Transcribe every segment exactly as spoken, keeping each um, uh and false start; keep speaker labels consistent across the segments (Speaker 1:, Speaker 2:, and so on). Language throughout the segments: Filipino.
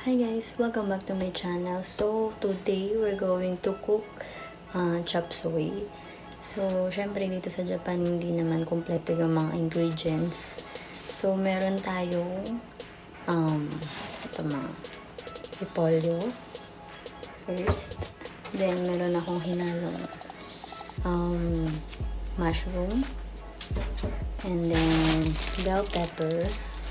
Speaker 1: Hi guys, welcome back to my channel. So today we're going to cook uh, chop suey. So syempre dito sa Japan hindi naman kompleto yung mga ingredients. So meron tayong um ito mga repolyo first. Then meron akong hinalong um mushroom, and then bell pepper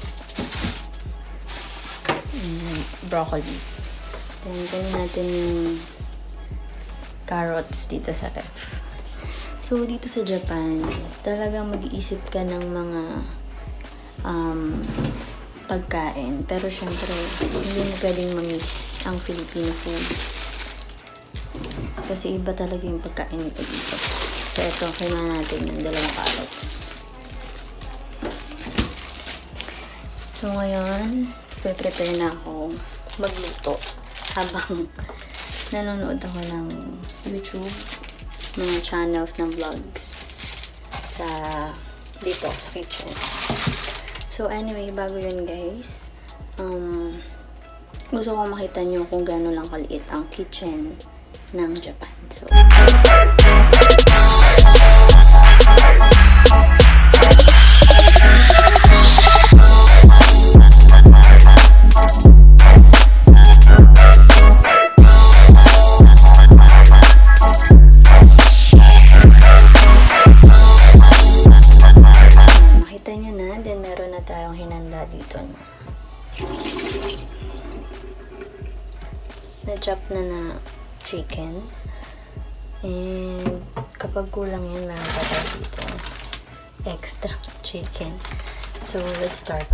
Speaker 1: and broccoli. Then gawin natin yung carrots dito sa ref. So dito sa Japan, talagang mag-iisip ka ng mga um, pagkain. Pero syempre, hindi mo pwedeng ma-miss ang Filipino food. Kasi iba talaga yung pagkain nito dito. So ito, kailangan natin ng dalawang carrots. So ngayon, prepare na ako magluto habang nanonood ako ng YouTube, mga channels ng vlogs sa dito sa kitchen. So anyway, bago yun guys, um, gusto ko makita nyo kung gaano lang kaliit ang kitchen ng Japan. So dito na na-chop na na chicken, and kapag kulang yan meron pa tayo dito extra chicken. So let's start.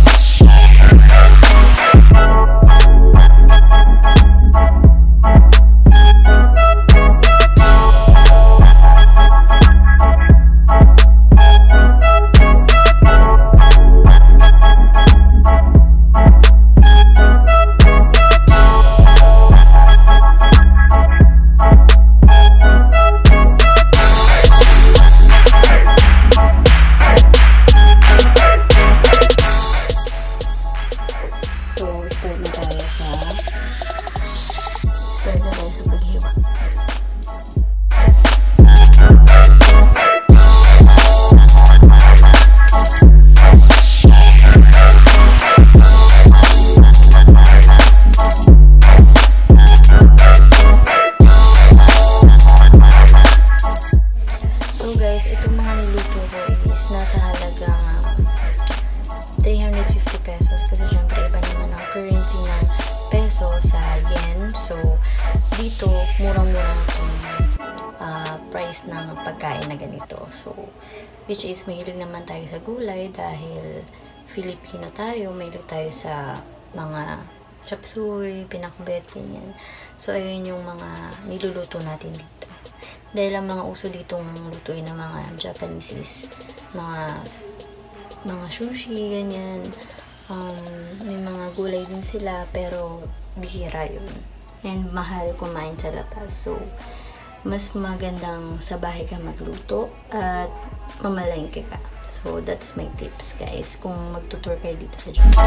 Speaker 1: three hundred fifty pesos kasi syempre iba naman ang currency ng peso sa yen. So dito murang-mura itong uh, price ng pagkain na ganito. So which is mahilig naman tayo sa gulay dahil Filipino tayo, mahilig tayo sa mga chop suey, pinakbet, ganyan. So ayun yung mga niluluto natin dito. Dahil ang mga uso ditong lutuin ng mga Japanese is mga mga sushi, ganyan. Um, may mga gulay din sila, pero bihira yun. And mahal kumain sa labas. So, mas magandang sa bahay ka magluto at mamalengke ka. So, that's my tips, guys, kung magtutour kayo dito sa Japan.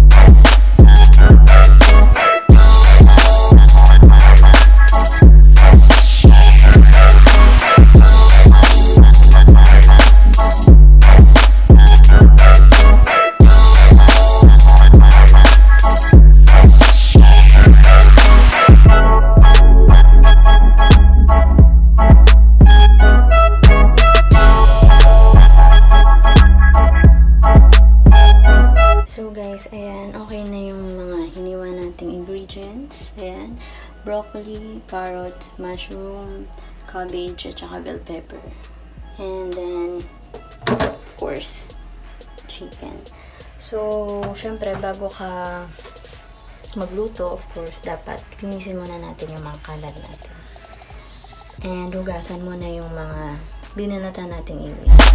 Speaker 1: Ayan, okay na yung mga hiniwa nating ingredients. Ayan, broccoli, carrots, mushroom, cabbage, at saka bell pepper. And then, of course, chicken. So, syempre, bago ka magluto, of course, dapat linisin muna natin yung mga kalat natin. And hugasan muna yung mga binanatan nating ingredients.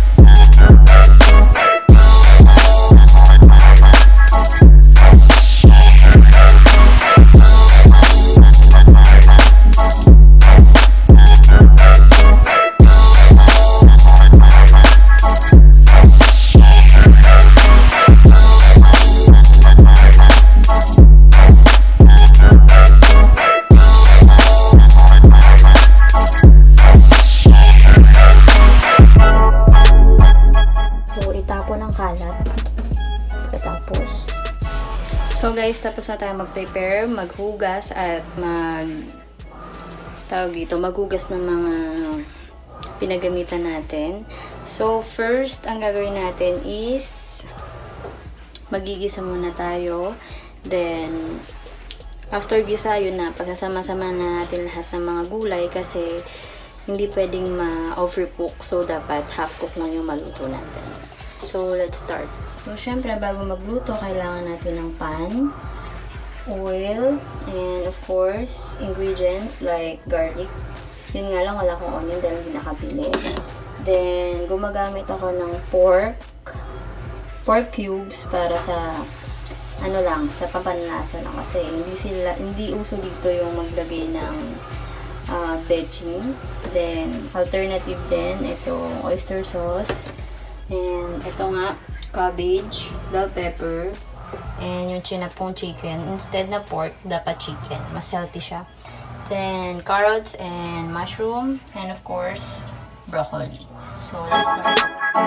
Speaker 1: So guys, tapos na tayo mag-prepare, maghugas at mag tawag dito, maghugas ng mga pinagamitan natin. So first, ang gagawin natin is magigisa muna tayo. Then after gisa, yun na, pagsasama-sama na natin lahat ng mga gulay kasi hindi pwedeng ma-overcook. So dapat half cook lang yung maluto natin. So let's start. So, syempre, bago magluto, kailangan natin ng pan, oil, and of course, ingredients like garlic. Yun nga lang, wala akong onion dahil hindi nakabili. Then, gumagamit ako ng pork, pork cubes para sa, ano lang, sa papanlasa lang. Kasi hindi sila, hindi uso dito yung maglagay ng uh, veggie. Then, alternative din, itong oyster sauce. And, ito nga, cabbage, bell pepper, and yung chinapong chicken. Instead na pork, dapat chicken. Mas healthy siya. Then, carrots and mushroom, and of course, broccoli. So, let's start.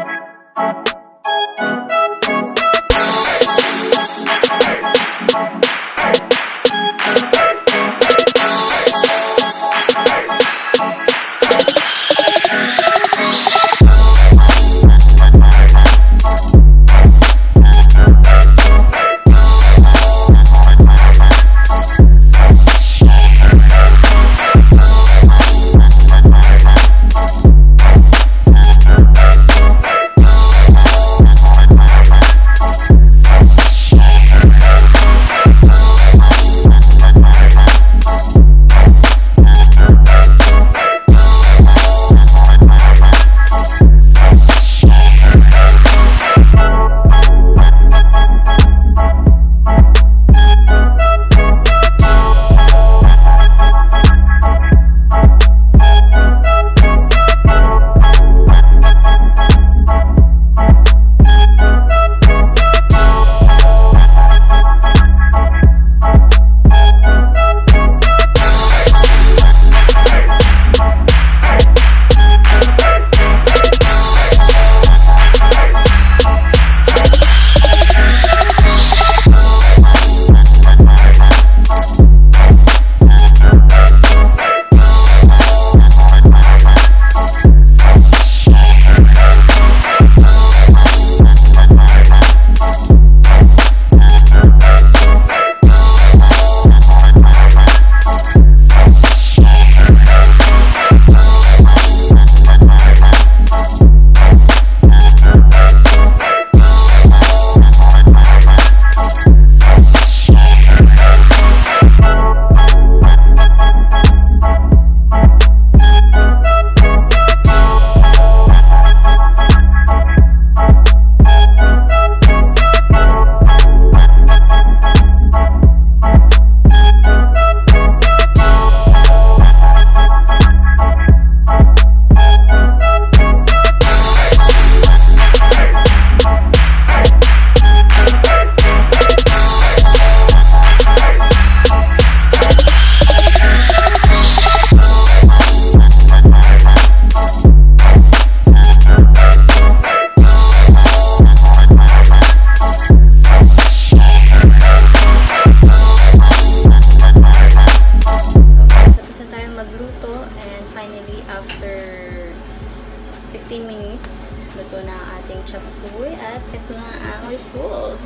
Speaker 1: fifteen minutes, luto na ang ating chop suey at ito na ang result.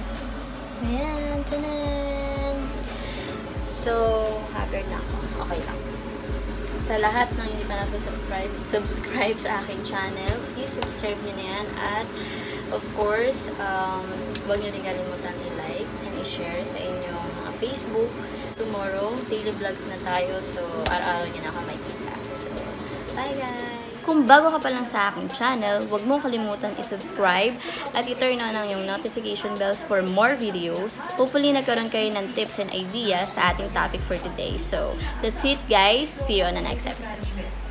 Speaker 1: Ayan, tanan! So, haggard na ako. Okay lang. Sa lahat ng hindi pa na-subscribe, subscribe sa aking channel. Please subscribe nyo na yan. At, of course, um, huwag nyo din kalimutan i-like and i-share sa inyong mga Facebook. Tomorrow, daily vlogs na tayo. So, araw-araw nyo na ako makikita. So, bye guys! Kung bago ka pa lang sa aking channel, huwag mong kalimutan i-subscribe at i-turn on ang yung notification bells for more videos. Hopefully, nagkaroon kayo ng tips and ideas sa ating topic for today. So, that's it guys. See you on the next episode.